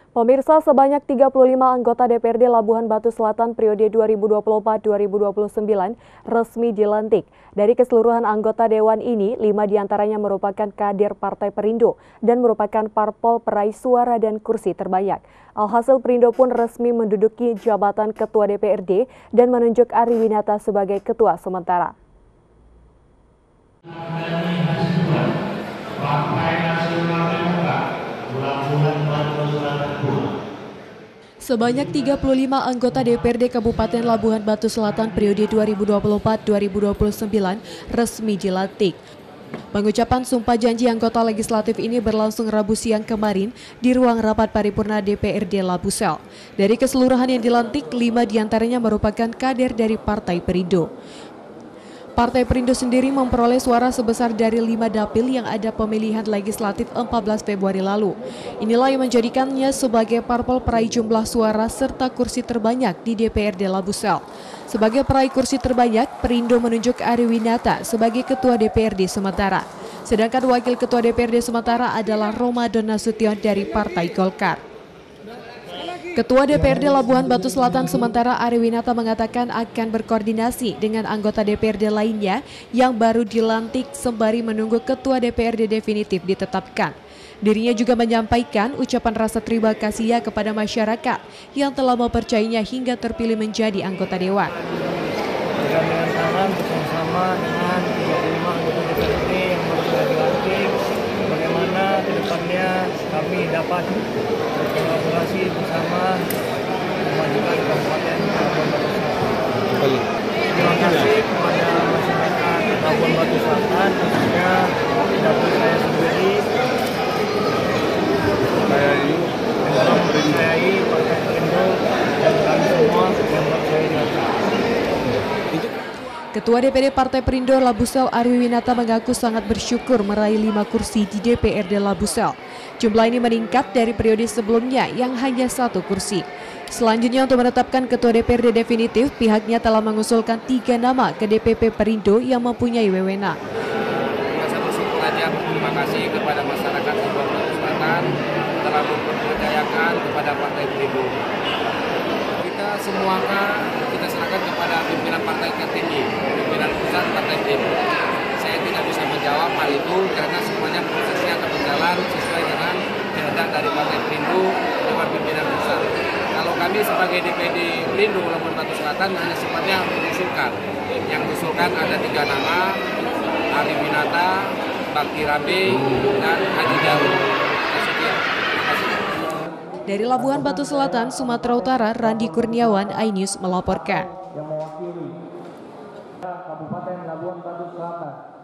Pemirsa, sebanyak 35 anggota DPRD Labuhan Batu Selatan periode 2024-2029 resmi dilantik. Dari keseluruhan anggota Dewan ini, 5 diantaranya merupakan kader Partai Perindo dan merupakan parpol peraih suara dan kursi terbanyak. Alhasil Perindo pun resmi menduduki jabatan Ketua DPRD dan menunjuk Ari Winata sebagai Ketua sementara. Sebanyak 35 anggota DPRD Kabupaten Labuhan Batu Selatan periode 2024-2029 resmi dilantik. Pengucapan sumpah janji anggota legislatif ini berlangsung Rabu siang kemarin di ruang rapat paripurna DPRD Labusel. Dari keseluruhan yang dilantik, 5 diantaranya merupakan kader dari Partai Perindo. Partai Perindo sendiri memperoleh suara sebesar dari 5 dapil yang ada pemilihan legislatif 14 Februari lalu. Inilah yang menjadikannya sebagai parpol peraih jumlah suara serta kursi terbanyak di DPRD Labusel. Sebagai peraih kursi terbanyak, Perindo menunjuk Ari Winata sebagai Ketua DPRD sementara. Sedangkan Wakil Ketua DPRD sementara adalah Ramadan Nasution dari Partai Golkar. Ketua DPRD Labuhan Batu Selatan sementara Ari Winata mengatakan akan berkoordinasi dengan anggota DPRD lainnya yang baru dilantik sembari menunggu Ketua DPRD definitif ditetapkan. Dirinya juga menyampaikan ucapan rasa terima kasihnya kepada masyarakat yang telah mempercayainya hingga terpilih menjadi anggota Dewan. Bergandengan tangan bersama dengan 35 anggota DPRD yang baru saja dilantik, bagaimana ke depannya kami dapat berkolaborasi bersama memajukan Kabupaten Labuhan Batu Selatan. Terima kasih kepada masyarakat Labuhan Batu Selatan, khususnya dapur saya sendiri, dalam mempercayai Partai Perindo dan kami semua yang percaya dengan Ketua DPD Partai Perindo Labusel Ari Winata mengaku sangat bersyukur meraih 5 kursi di DPRD Labusel. Jumlah ini meningkat dari periode sebelumnya yang hanya 1 kursi. Selanjutnya untuk menetapkan Ketua DPRD definitif, pihaknya telah mengusulkan 3 nama ke DPP Perindo yang mempunyai wewenang. Saya bersyukur aja berterima kasih kepada masyarakat Labuhan Batu Selatan telah mempercayakan kepada Partai Perindo. Kita serahkan kepada pimpinan partai tertinggi, pimpinan pusat Partai Perindo. Saya tidak bisa menjawab hal itu karena semuanya prosesnya akan berjalan sesuai dengan kehendak dari Partai Perindo dengan pimpinan pusat. Kalau kami sebagai DPD Perindo Labuhan Batu Selatan hanya sifatnya mengusulkan. Yang mengusulkan ada 3 nama, Ari Winata, Bakti Rabe, dan Haji Jarud. Dari Labuhan Batu Selatan, Sumatera Utara, Randi Kurniawan, iNews melaporkan. yang mewakili Kabupaten Labuhan Batu Selatan.